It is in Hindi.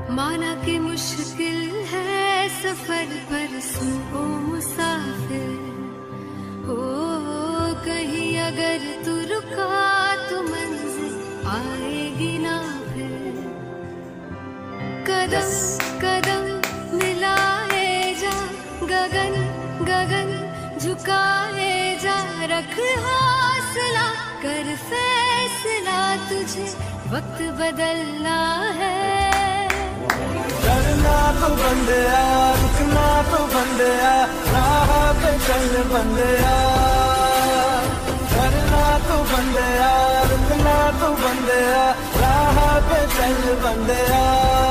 माना कि मुश्किल है सफर पर सुन ओ मुसाफिर, हो कहीं अगर तू रुका तो मंजिल आएगी ना फिर। कदम कदम मिलाए जा, गगन गगन झुकाए जा, रख हौसला कर फैसला, तुझे वक्त बदलना है। डरना तो बंदिया, रुकना तो बंदिया, राह पे चल बंदिया। डरना तो बंदिया, रुकना तो बंदिया, राह पे चल बंदिया।